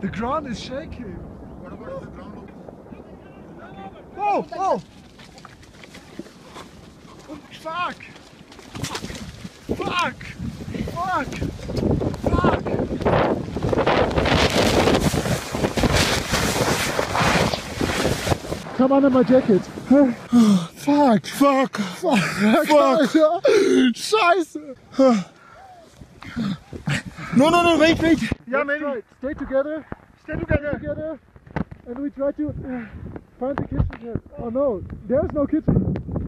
The ground is shaking. What about the ground? Oh! Oh! Fuck! Fuck! Fuck! Fuck! Come under my jacket. Fuck! Fuck! Fuck! Scheiße! No, wait. Yeah, maybe. Stay together. Stay together. And we try to find the kitchen here. Oh no, there's no kitchen.